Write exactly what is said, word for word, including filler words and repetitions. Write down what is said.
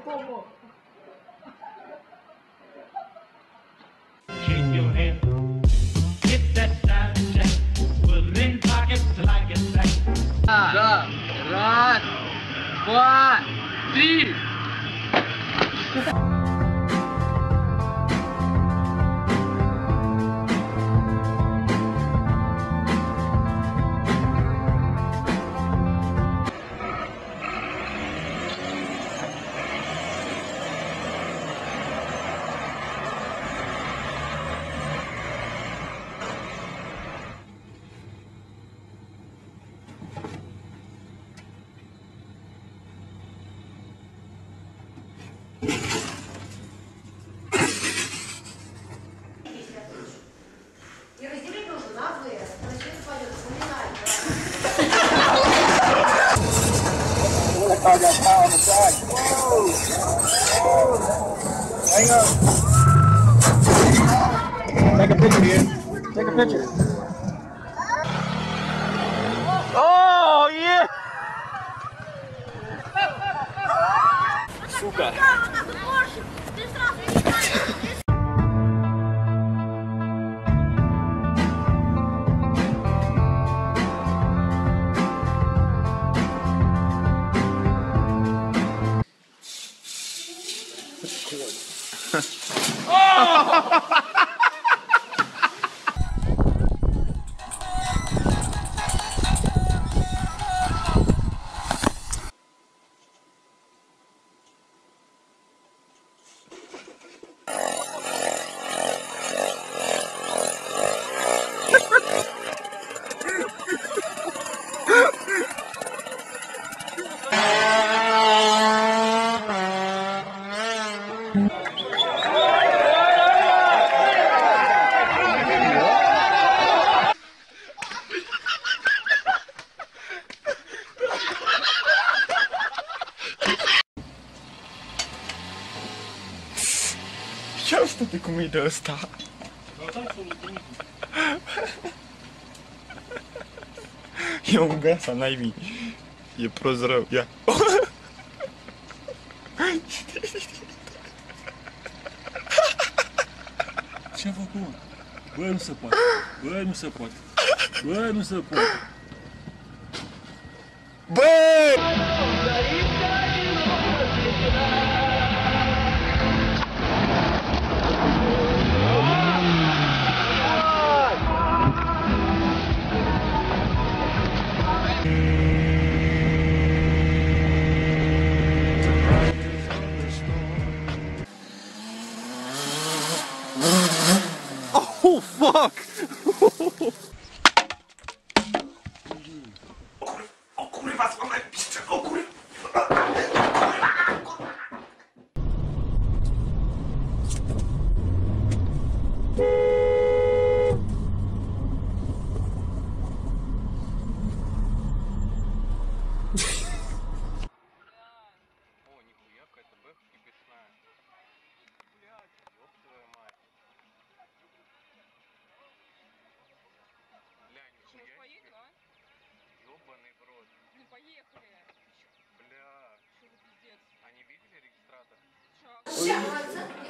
Да, раз, два, три. И разделить нужно на две. Значит, это пойдет запоминать. I got power on the side. Whoa! Whoa! Hang up. Take a picture here. Take a picture. Oh, yeah! Сука. Ce asta de cum e de ăsta? E un gasa, naibii. E prost rău, ia. Ce-a făcut? Bă, nu se poate. Bă, nu se poate. Bă, nu se poate. Bă! Oh, fuck! O kurwa, złamałem piszcze, o kurwa! Поедем, а? Ёбаный в рот. Ну поехали. Бля. Что за пиздец? Они видели регистратор? Сейчас.